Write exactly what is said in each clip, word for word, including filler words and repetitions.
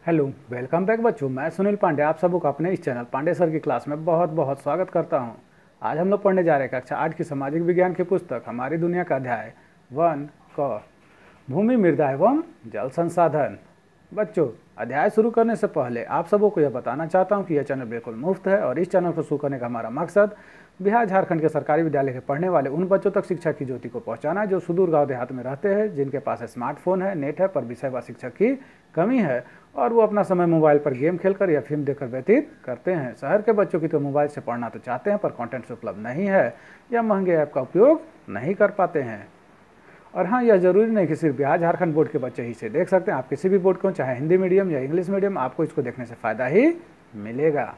Hello, welcome back बच्चों। मैं सुनील पांडे आप सबको अपने इस चैनल पांडे सर की क्लास में बहुत बहुत स्वागत करता हूं। आज हम लोग पढ़ने जा रहे हैं कक्षा आठ की सामाजिक विज्ञान की पुस्तक हमारी दुनिया का अध्याय वन क भूमि, मृदा एवं जल संसाधन। बच्चों, अध्याय शुरू करने से पहले आप सबको को यह बताना चाहता हूं कि यह चैनल बिल्कुल मुफ्त है और इस चैनल को शुरू करने का हमारा मकसद बिहार झारखंड के सरकारी विद्यालय के पढ़ने वाले उन बच्चों तक शिक्षा की ज्योति को पहुंचाना है जो सुदूर गांव देहात में रहते हैं, जिनके पास स्मार्टफोन है, नेट है, पर विषय व शिक्षक की कमी है और वो अपना समय मोबाइल पर गेम खेलकर या फिल्म देखकर व्यतीत करते हैं। शहर के बच्चों की तो मोबाइल से पढ़ना तो चाहते हैं पर कंटेंट उपलब्ध नहीं है या महंगे ऐप का उपयोग नहीं कर पाते हैं। और हाँ, यह जरूरी नहीं कि सिर्फ बिहार झारखंड बोर्ड के बच्चे ही इसे देख सकते हैं। आप किसी भी बोर्ड को, चाहे हिंदी मीडियम या इंग्लिश मीडियम, आपको इसको देखने से फायदा ही मिलेगा।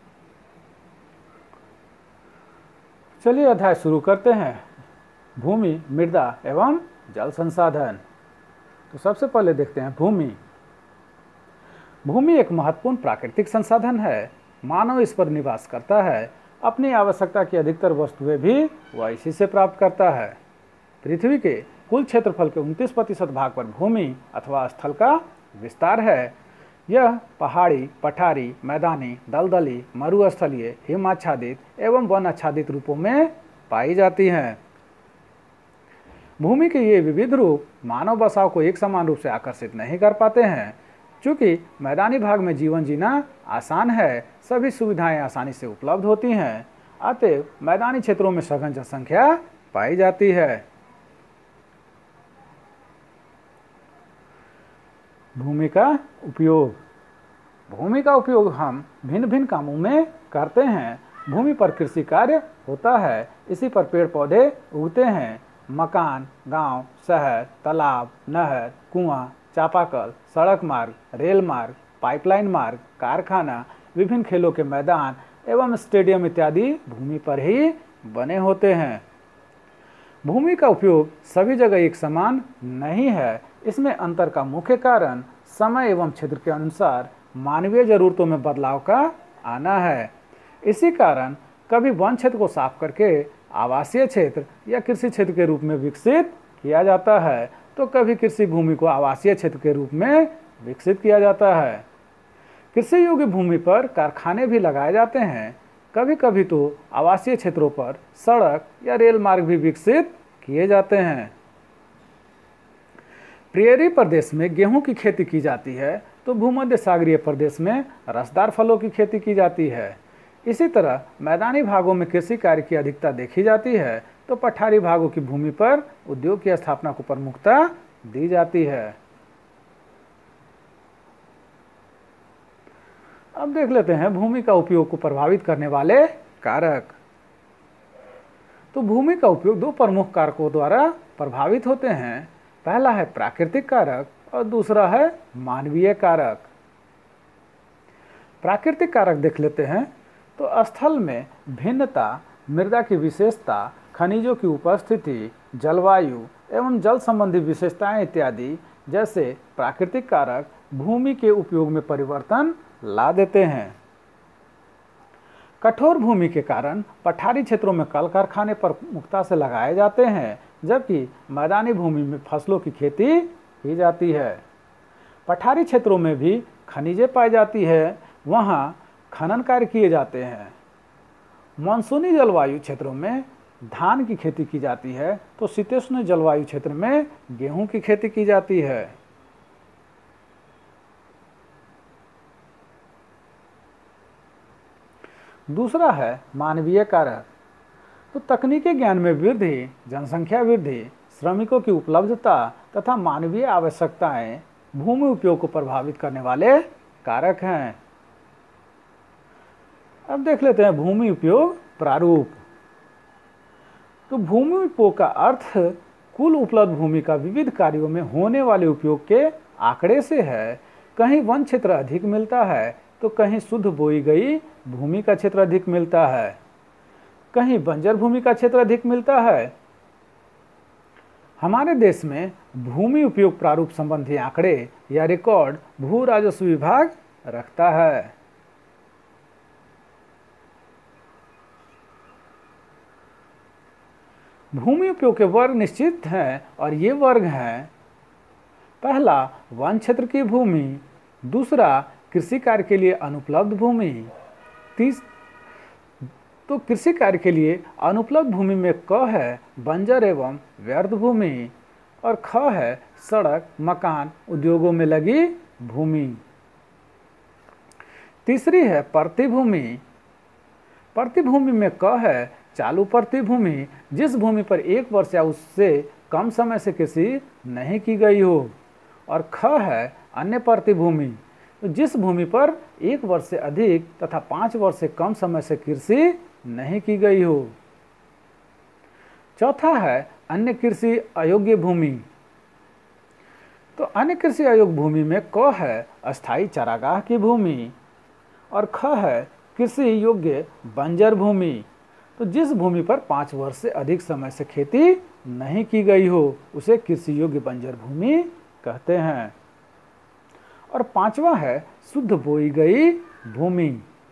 चलिए अध्याय शुरू करते हैं। भूमि, मृदा एवं जल संसाधन। तो सबसे पहले देखते हैं भूमि। भूमि एक महत्वपूर्ण प्राकृतिक संसाधन है। मानव इस पर निवास करता है। अपनी आवश्यकता की अधिकतर वस्तुएं भी वह इसी से प्राप्त करता है। पृथ्वी के कुल क्षेत्रफल के उनतीस प्रतिशत भाग पर भूमि अथवा स्थल का विस्तार है। यह पहाड़ी, पठारी, मैदानी, दलदली, मरुस्थलीय, हिम आच्छादित एवं वन आच्छादित रूपों में पाई जाती हैं। भूमि के ये विविध रूप मानव बसाव को एक समान रूप से आकर्षित नहीं कर पाते हैं। चूंकि मैदानी भाग में जीवन जीना आसान है, सभी सुविधाएं आसानी से उपलब्ध होती हैं, अतः मैदानी क्षेत्रों में सघन जनसंख्या पाई जाती है। भूमि का उपयोग। भूमि का उपयोग हम भिन्न भिन्न कामों में करते हैं। भूमि पर कृषि कार्य होता है, इसी पर पेड़ पौधे उगते हैं। मकान, गांव, शहर, तालाब, नहर, कुआं, चापाकल, सड़क मार्ग, रेल मार्ग, पाइपलाइन मार्ग, कारखाना, विभिन्न खेलों के मैदान एवं स्टेडियम इत्यादि भूमि पर ही बने होते हैं। भूमि का उपयोग सभी जगह एक समान नहीं है। इसमें अंतर का मुख्य कारण समय एवं क्षेत्र के अनुसार मानवीय जरूरतों में बदलाव का आना है। इसी कारण कभी वन क्षेत्र को साफ करके आवासीय क्षेत्र या कृषि क्षेत्र के रूप में विकसित किया जाता है, तो कभी कृषि भूमि को आवासीय क्षेत्र के रूप में विकसित किया जाता है। कृषि योग्य भूमि पर कारखाने भी लगाए जाते हैं। कभी कभी तो आवासीय क्षेत्रों पर सड़क या रेल मार्ग भी विकसित किए जाते हैं। प्रेरी प्रदेश में गेहूं की खेती की जाती है तो भूमध्य सागरीय प्रदेश में रसदार फलों की खेती की जाती है। इसी तरह मैदानी भागों में कृषि कार्य की अधिकता देखी जाती है तो पठारी भागों की भूमि पर उद्योग की स्थापना को प्रमुखता दी जाती है। अब देख लेते हैं भूमि का उपयोग को प्रभावित करने वाले कारक। तो भूमि का उपयोग दो प्रमुख कारकों द्वारा प्रभावित होते हैं। पहला है प्राकृतिक कारक और दूसरा है मानवीय कारक। प्राकृतिक कारक देख लेते हैं। तो स्थल में भिन्नता, मृदा की विशेषता, खनिजों की उपस्थिति, जलवायु एवं जल संबंधी विशेषताएं इत्यादि जैसे प्राकृतिक कारक भूमि के उपयोग में परिवर्तन ला देते हैं। कठोर भूमि के कारण पठारी क्षेत्रों में कल कारखाने प्रमुखता से लगाए जाते हैं, जबकि मैदानी भूमि में फसलों की खेती की जाती है। पठारी क्षेत्रों में भी खनिजें पाई जाती है, वहाँ खनन कार्य किए जाते हैं। मानसूनी जलवायु क्षेत्रों में धान की खेती की जाती है तो शीतोष्ण जलवायु क्षेत्र में गेहूं की खेती की जाती है। दूसरा है मानवीय कारक। तो तकनीकी ज्ञान में वृद्धि, जनसंख्या वृद्धि, श्रमिकों की उपलब्धता तथा मानवीय आवश्यकताएं भूमि उपयोग को प्रभावित करने वाले कारक हैं। अब देख लेते हैं भूमि उपयोग प्रारूप। तो भूमि उपयोग का अर्थ कुल उपलब्ध भूमि का विविध कार्यों में होने वाले उपयोग के आंकड़े से है। कहीं वन क्षेत्र अधिक मिलता है तो कहीं शुद्ध बोई गई भूमि का क्षेत्र अधिक मिलता है, कहीं बंजर भूमि का क्षेत्र अधिक मिलता है। हमारे देश में भूमि उपयोग प्रारूप संबंधी आंकड़े या रिकॉर्ड भू राजस्व विभाग रखता है। भूमि उपयोग के वर्ग निश्चित हैं और ये वर्ग हैं। पहला, वन क्षेत्र की भूमि, दूसरा, कृषि कार्य के लिए अनुपलब्ध भूमि। तीस तो कृषि कार्य के लिए अनुपलब्ध भूमि में क है बंजर एवं व्यर्थ भूमि और ख है सड़क, मकान, उद्योगों में लगी भूमि। तीसरी है प्रतिभूमि। प्रतिभूमि में क है चालू प्रतिभूमि, जिस भूमि पर एक वर्ष या उससे कम समय से कृषि नहीं की गई हो। और ख है अन्य प्रतिभूमि, तो जिस भूमि पर एक वर्ष से अधिक तथा पाँच वर्ष से कम समय से कृषि नहीं की गई हो। चौथा है अन्य कृषि अयोग्य भूमि। तो अन्य कृषि अयोग्य भूमि में क है अस्थायी चारागाह की भूमि और ख है कृषि योग्य बंजर भूमि, तो जिस भूमि पर पाँच वर्ष से अधिक समय से खेती नहीं की गई हो उसे कृषि योग्य बंजर भूमि कहते हैं। और पांचवा है शुद्ध बोई गई भूमि।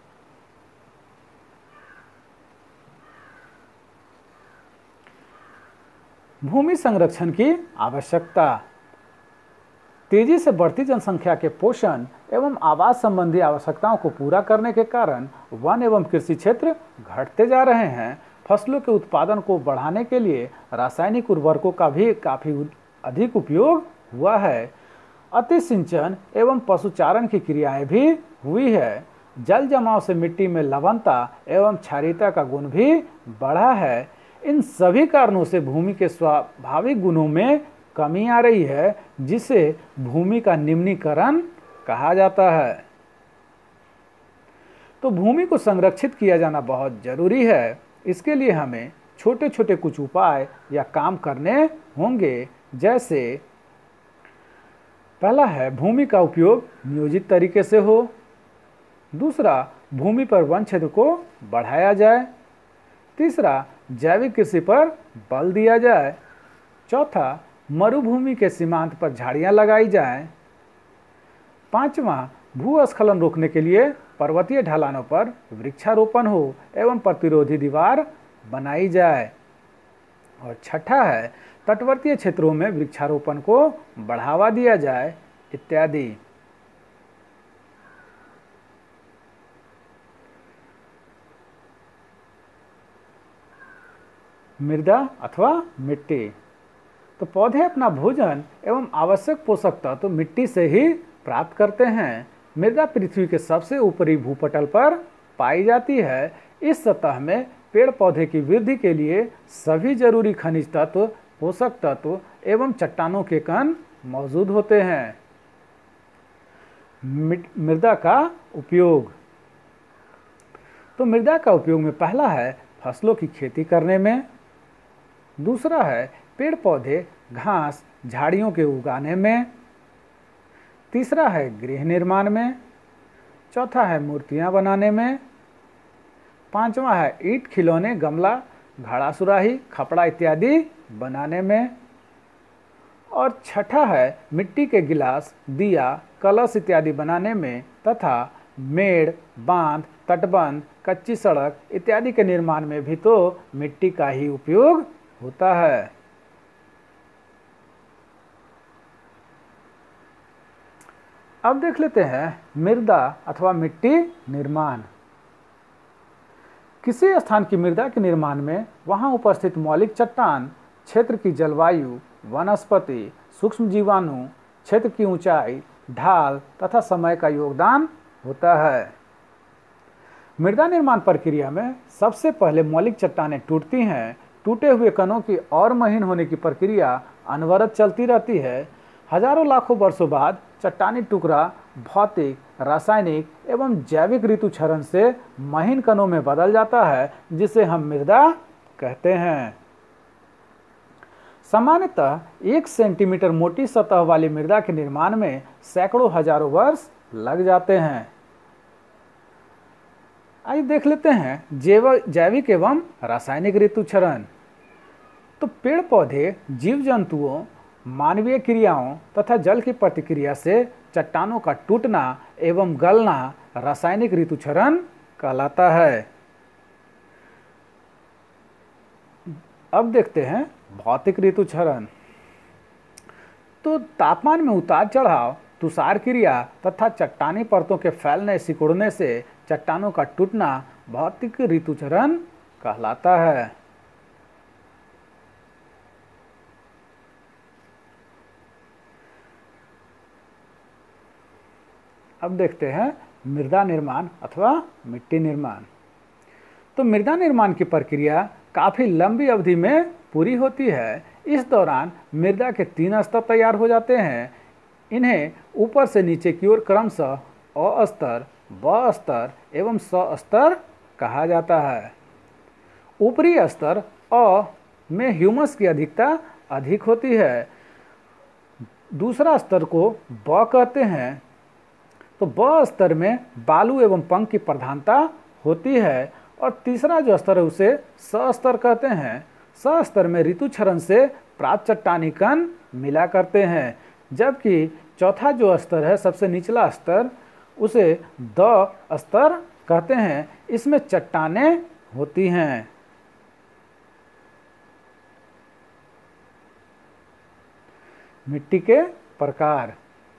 भूमि संरक्षण की आवश्यकता। तेजी से बढ़ती जनसंख्या के पोषण एवं आवास संबंधी आवश्यकताओं को पूरा करने के कारण वन एवं कृषि क्षेत्र घटते जा रहे हैं। फसलों के उत्पादन को बढ़ाने के लिए रासायनिक उर्वरकों का भी काफी अधिक उपयोग हुआ है। अति सिंचन एवं पशुचारण की क्रियाएं भी हुई है। जल जमाव से मिट्टी में लवणता एवं क्षारीयता का गुण भी बढ़ा है। इन सभी कारणों से भूमि के स्वाभाविक गुणों में कमी आ रही है, जिसे भूमि का निम्नीकरण कहा जाता है। तो भूमि को संरक्षित किया जाना बहुत जरूरी है। इसके लिए हमें छोटे छोटे कुछ उपाय या काम करने होंगे। जैसे पहला है भूमि का उपयोग नियोजित तरीके से हो। दूसरा, भूमि पर वन क्षेत्र को बढ़ाया जाए। तीसरा, जैविक कृषि पर बल दिया जाए। चौथा, मरुभूमि के सीमांत पर झाड़ियां लगाई जाएं। पांचवा, भूस्खलन रोकने के लिए पर्वतीय ढलानों पर वृक्षारोपण हो एवं प्रतिरोधी दीवार बनाई जाए। और छठा है तटवर्तीय क्षेत्रों में वृक्षारोपण को बढ़ावा दिया जाए इत्यादि। मृदा अथवा मिट्टी। तो पौधे अपना भोजन एवं आवश्यक पोषक तत्व तो मिट्टी से ही प्राप्त करते हैं। मृदा पृथ्वी के सबसे ऊपरी भूपटल पर पाई जाती है। इस सतह में पेड़ पौधे की वृद्धि के लिए सभी जरूरी खनिज तत्व, पोषक तत्व एवं चट्टानों के कण मौजूद होते हैं। मृदा का उपयोग। तो मृदा का उपयोग में पहला है फसलों की खेती करने में। दूसरा है पेड़ पौधे, घास, झाड़ियों के उगाने में। तीसरा है गृह निर्माण में। चौथा है मूर्तियां बनाने में। पांचवा है ईंट, खिलौने, गमला, घड़ा सुराही, खपड़ा इत्यादि बनाने में। और छठा है मिट्टी के गिलास, दिया, कलश इत्यादि बनाने में तथा मेड़, बांध, तटबंध, कच्ची सड़क इत्यादि के निर्माण में भी तो मिट्टी का ही उपयोग होता है। अब देख लेते हैं मृदा अथवा मिट्टी निर्माण। किसी स्थान की मृदा के निर्माण में वहां उपस्थित मौलिक चट्टान, क्षेत्र की जलवायु, वनस्पति, सूक्ष्म जीवाणु, क्षेत्र की ऊंचाई, ढाल तथा समय का योगदान होता है। मृदा निर्माण प्रक्रिया में सबसे पहले मौलिक चट्टानें टूटती हैं। टूटे हुए कणों की और महीन होने की प्रक्रिया अनवरत चलती रहती है। हजारों लाखों वर्षों बाद चट्टानी टुकड़ा भौतिक, रासायनिक एवं जैविक ऋतु क्षरण से महीन कणों में बदल जाता है, जिसे हम मृदा कहते हैं। सामान्यतः एक सेंटीमीटर मोटी सतह वाली मृदा के निर्माण में सैकड़ों हजारों वर्ष लग जाते हैं। आइए देख लेते हैं जैविक एवं रासायनिक ऋतु क्षरण। तो पेड़ पौधे, जीव जंतुओं, मानवीय क्रियाओं तथा जल की प्रतिक्रिया से चट्टानों का टूटना एवं गलना रासायनिक ऋतु क्षरण कहलाता है। अब देखते हैं भौतिक ऋतु क्षरण। तो तापमान में उतार चढ़ाव तुषार क्रिया तथा चट्टानी परतों के फैलने सिकुड़ने से चट्टानों का टूटना भौतिक ऋतुचरण कहलाता है। अब देखते हैं मृदा निर्माण अथवा मिट्टी निर्माण। तो मृदा निर्माण की प्रक्रिया काफ़ी लंबी अवधि में पूरी होती है। इस दौरान मृदा के तीन स्तर तैयार हो जाते हैं। इन्हें ऊपर से नीचे की ओर क्रमशः अ स्तर, ब स्तर एवं स स्तर कहा जाता है। ऊपरी स्तर अ में ह्यूमस की अधिकता अधिक होती है। दूसरा स्तर को ब कहते हैं। तो ब स्तर में बालू एवं पंख की प्रधानता होती है और तीसरा जो स्तर है उसे स स्तर कहते हैं। स स्तर में ऋतु क्षरण से प्राप्त चट्टानी कण मिला करते हैं, जबकि चौथा जो स्तर है सबसे निचला स्तर उसे द स्तर कहते हैं। इसमें चट्टानें होती हैं। मिट्टी के प्रकार।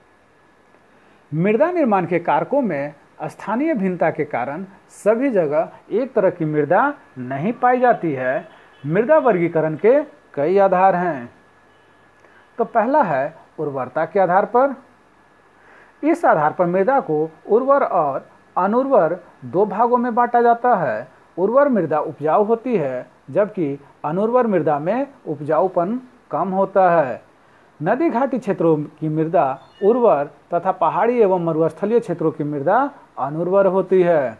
मृदा निर्माण के कारकों में स्थानीय भिन्नता के कारण सभी जगह एक तरह की मृदा नहीं पाई जाती है। मृदा वर्गीकरण के कई आधार हैं। तो पहला है उर्वरता के आधार पर। इस आधार पर मृदा को उर्वर और अनुर्वर दो भागों में बांटा जाता है। उर्वर मृदा उपजाऊ होती है, जबकि अनुर्वर मृदा में उपजाऊपन कम होता है। नदी घाटी क्षेत्रों की मृदा उर्वर तथा पहाड़ी एवं मरुस्थलीय क्षेत्रों की मृदा अनुर्वर होती है।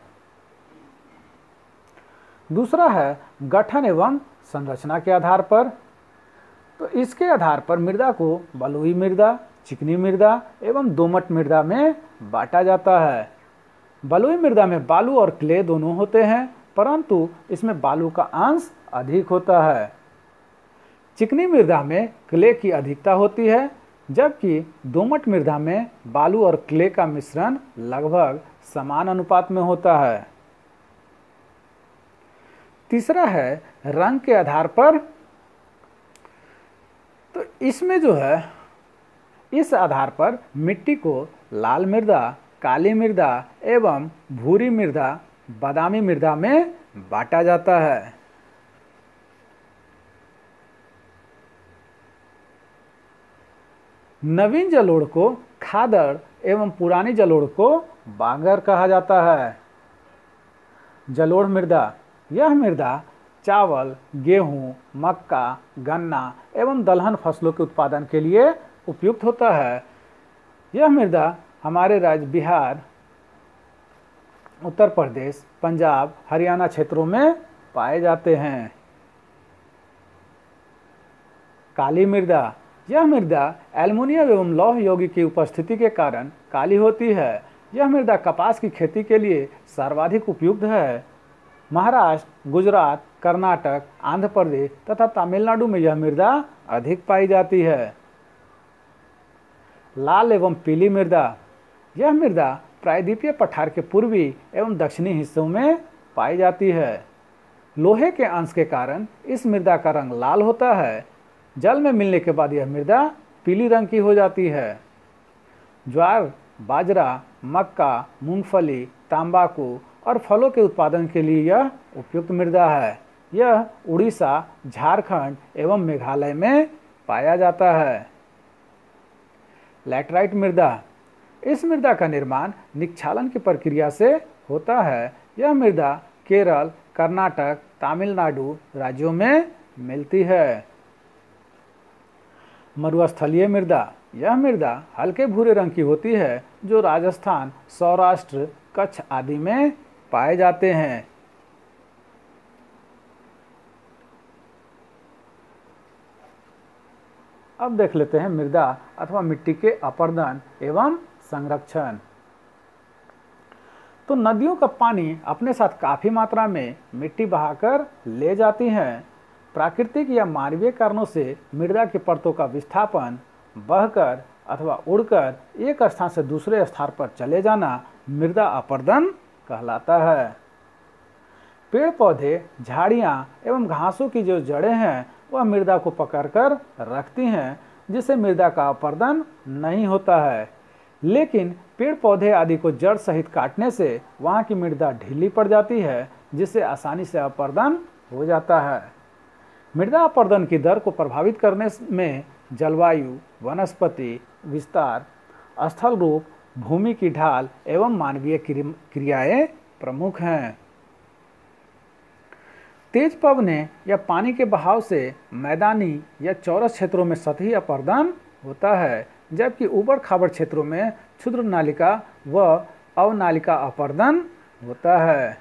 दूसरा है गठन एवं संरचना के आधार पर। तो इसके आधार पर मृदा को बलुई मृदा, चिकनी मृदा एवं दोमट मृदा में बांटा जाता है। बलुई मृदा में बालू और क्ले दोनों होते हैं, परंतु इसमें बालू का अंश अधिक होता है। चिकनी मृदा में क्ले की अधिकता होती है, जबकि दोमट मृदा में बालू और क्ले का मिश्रण लगभग समान अनुपात में होता है। तीसरा है रंग के आधार पर। तो इसमें जो है इस आधार पर मिट्टी को लाल मृदा, काली मृदा एवं भूरी मृदा, बादामी मृदा में बांटा जाता है। नवीन जलोढ़ को खादड़ एवं पुरानी जलोढ़ को बांगर कहा जाता है। जलोढ़ मृदा, यह मृदा चावल, गेहूं, मक्का, गन्ना एवं दलहन फसलों के उत्पादन के लिए उपयुक्त होता है। यह मृदा हमारे राज्य बिहार, उत्तर प्रदेश, पंजाब, हरियाणा क्षेत्रों में पाए जाते हैं। काली मृदा, यह मृदा एल्युमिनियम एवं लौह यौगिक की उपस्थिति के कारण काली होती है। यह मृदा कपास की खेती के लिए सर्वाधिक उपयुक्त है। महाराष्ट्र, गुजरात, कर्नाटक, आंध्र प्रदेश तथा तमिलनाडु में यह मृदा अधिक पाई जाती है। लाल एवं पीली मृदा, यह मृदा प्रायद्वीपीय पठार के पूर्वी एवं दक्षिणी हिस्सों में पाई जाती है। लोहे के अंश के कारण इस मृदा का रंग लाल होता है। जल में मिलने के बाद यह मृदा पीली रंग की हो जाती है। ज्वार, बाजरा, मक्का, मूंगफली, तंबाकू और फलों के उत्पादन के लिए यह उपयुक्त मृदा है। यह उड़ीसा, झारखंड एवं मेघालय में पाया जाता है। लैटराइट मृदा, इस मृदा का निर्माण निक्षालन की प्रक्रिया से होता है। यह मृदा केरल, कर्नाटक, तमिलनाडु राज्यों में मिलती है। मरुस्थलीय मृदा, यह मृदा हल्के भूरे रंग की होती है, जो राजस्थान, सौराष्ट्र, कच्छ आदि में पाए जाते हैं। अब देख लेते हैं मृदा अथवा मिट्टी के अपर्दन एवं संरक्षण। तो नदियों का पानी अपने साथ काफी मात्रा में मिट्टी बहाकर ले जाती हैं। प्राकृतिक या मानवीय कारणों से मृदा की परतों का विस्थापन, बहकर अथवा उड़कर एक स्थान से दूसरे स्थान पर चले जाना मृदा अपर्दन कहलाता है। पेड़ पौधे, झाड़ियाँ एवं घासों की जो जड़ें हैं वह मृदा को पकड़कर रखती हैं, जिससे मृदा का अपर्दन नहीं होता है। लेकिन पेड़ पौधे आदि को जड़ सहित काटने से वहाँ की मृदा ढीली पड़ जाती है, जिससे आसानी से अपरदन हो जाता है। मृदा अपरदन की दर को प्रभावित करने में जलवायु, वनस्पति विस्तार, स्थल रूप, भूमि की ढाल एवं मानवीय क्रियाएं प्रमुख हैं। तेज पवने या पानी के बहाव से मैदानी या चौरस क्षेत्रों में सतही अपरदन होता है, जबकि ऊबड़ खाबड़ क्षेत्रों में क्षुद्र नालिका व अवनालिका अपरदन होता है।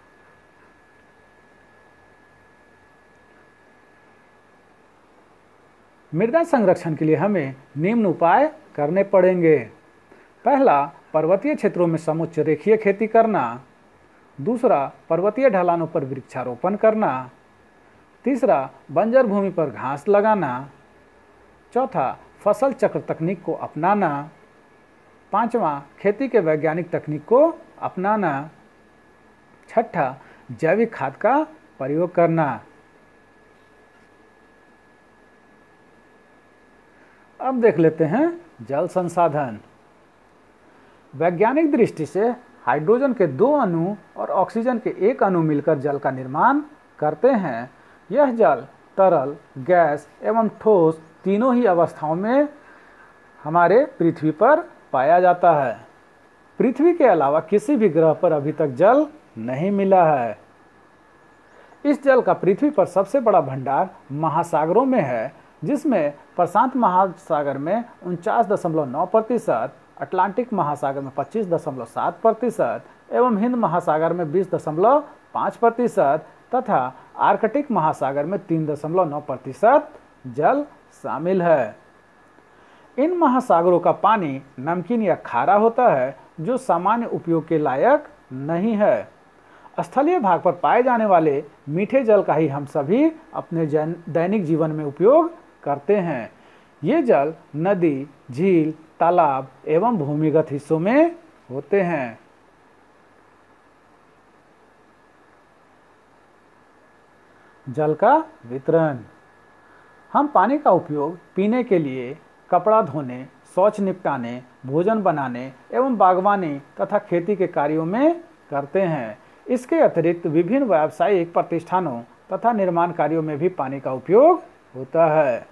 मृदा संरक्षण के लिए हमें निम्न उपाय करने पड़ेंगे। पहला, पर्वतीय क्षेत्रों में समुच्च रेखीय खेती करना। दूसरा, पर्वतीय ढलानों पर वृक्षारोपण करना। तीसरा, बंजर भूमि पर घास लगाना। चौथा, फसल चक्र तकनीक को अपनाना। पांचवा, खेती के वैज्ञानिक तकनीक को अपनाना। छठा, जैविक खाद का प्रयोग करना। अब देख लेते हैं जल संसाधन। वैज्ञानिक दृष्टि से हाइड्रोजन के दो अणु और ऑक्सीजन के एक अणु मिलकर जल का निर्माण करते हैं। यह जल तरल, गैस एवं ठोस तीनों ही अवस्थाओं में हमारे पृथ्वी पर पाया जाता है। पृथ्वी के अलावा किसी भी ग्रह पर अभी तक जल नहीं मिला है। इस जल का पृथ्वी पर सबसे बड़ा भंडार महासागरों में है, जिसमें प्रशांत महासागर में उनचास दशमलव नौ प्रतिशत, अटलांटिक महासागर में पच्चीस दशमलव सात प्रतिशत एवं हिंद महासागर में बीस दशमलव पाँच प्रतिशत तथा आर्कटिक महासागर में तीन दशमलव नौ प्रतिशत जल शामिल है। इन महासागरों का पानी नमकीन या खारा होता है, जो सामान्य उपयोग के लायक नहीं है। स्थलीय भाग पर पाए जाने वाले मीठे जल का ही हम सभी अपने दैनिक जीवन में उपयोग करते हैं। ये जल नदी, झील, तालाब एवं भूमिगत हिस्सों में होते हैं। जल का वितरण। हम पानी का उपयोग पीने के लिए, कपड़ा धोने, शौच निपटाने, भोजन बनाने एवं बागवानी तथा खेती के कार्यों में करते हैं। इसके अतिरिक्त विभिन्न व्यावसायिक प्रतिष्ठानों तथा निर्माण कार्यों में भी पानी का उपयोग होता है।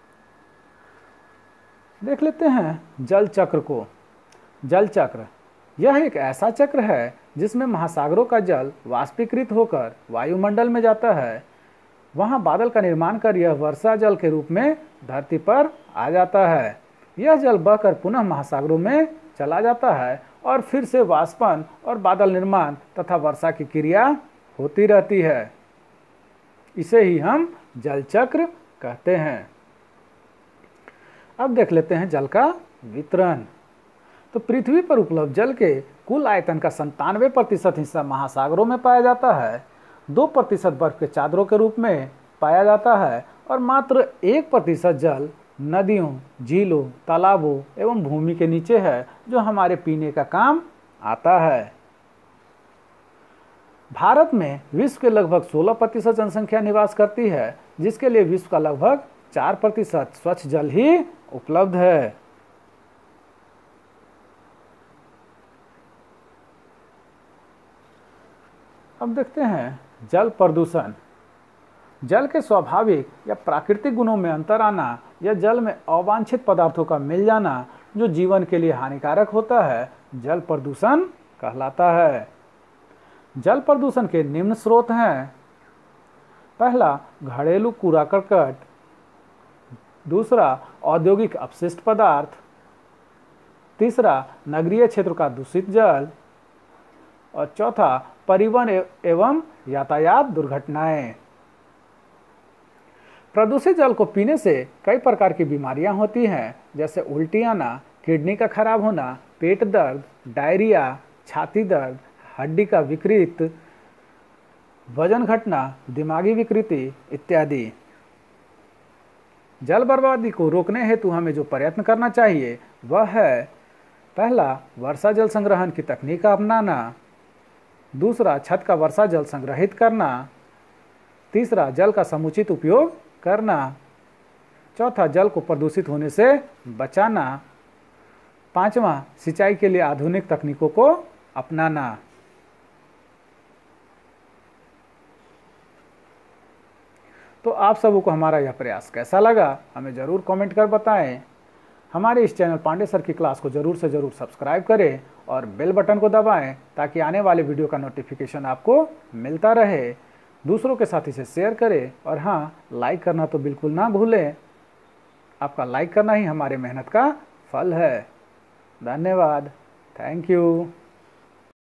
देख लेते हैं जल चक्र को। जल चक्र यह एक ऐसा चक्र है जिसमें महासागरों का जल वाष्पीकृत होकर वायुमंडल में जाता है। वहां बादल का निर्माण कर यह वर्षा जल के रूप में धरती पर आ जाता है। यह जल बहकर पुनः महासागरों में चला जाता है और फिर से वाष्पन और बादल निर्माण तथा वर्षा की क्रिया होती रहती है। इसे ही हम जल चक्र कहते हैं। अब देख लेते हैं जल का वितरण। तो पृथ्वी पर उपलब्ध जल के कुल आयतन का संतानवे प्रतिशत हिस्सा महासागरों में पाया जाता है, दो प्रतिशत बर्फ के चादरों के रूप में पाया जाता है और मात्र एक प्रतिशत जल नदियों, झीलों, तालाबों एवं भूमि के नीचे है, जो हमारे पीने का काम आता है। भारत में विश्व के लगभग सोलह प्रतिशत जनसंख्या निवास करती है, जिसके लिए विश्व का लगभग चार प्रतिशत स्वच्छ जल ही उपलब्ध है। अब देखते हैं जल प्रदूषण। जल के स्वाभाविक या प्राकृतिक गुणों में अंतर आना या जल में अवांछित पदार्थों का मिल जाना जो जीवन के लिए हानिकारक होता है, जल प्रदूषण कहलाता है। जल प्रदूषण के निम्न स्रोत हैं। पहला, घरेलू कूड़ा करकट। दूसरा, औद्योगिक अपशिष्ट पदार्थ। तीसरा, नगरीय क्षेत्र का दूषित जल। और चौथा, परिवहन एवं यातायात दुर्घटनाएं। प्रदूषित जल को पीने से कई प्रकार की बीमारियां होती हैं, जैसे उल्टी आना, किडनी का खराब होना, पेट दर्द, डायरिया, छाती दर्द, हड्डी का विकृत, वजन घटना, दिमागी विकृति इत्यादि। जल बर्बादी को रोकने हेतु हमें जो प्रयत्न करना चाहिए वह है, पहला, वर्षा जल संग्रहण की तकनीक अपनाना। दूसरा, छत का वर्षा जल संग्रहित करना। तीसरा, जल का समुचित उपयोग करना। चौथा, जल को प्रदूषित होने से बचाना। पांचवा, सिंचाई के लिए आधुनिक तकनीकों को अपनाना। तो आप सबों को हमारा यह प्रयास कैसा लगा हमें ज़रूर कमेंट कर बताएं। हमारे इस चैनल पांडे सर की क्लास को ज़रूर से ज़रूर सब्सक्राइब करें और बेल बटन को दबाएं ताकि आने वाले वीडियो का नोटिफिकेशन आपको मिलता रहे। दूसरों के साथ इसे शेयर करें और हाँ, लाइक करना तो बिल्कुल ना भूलें। आपका लाइक करना ही हमारे मेहनत का फल है। धन्यवाद। Thank you.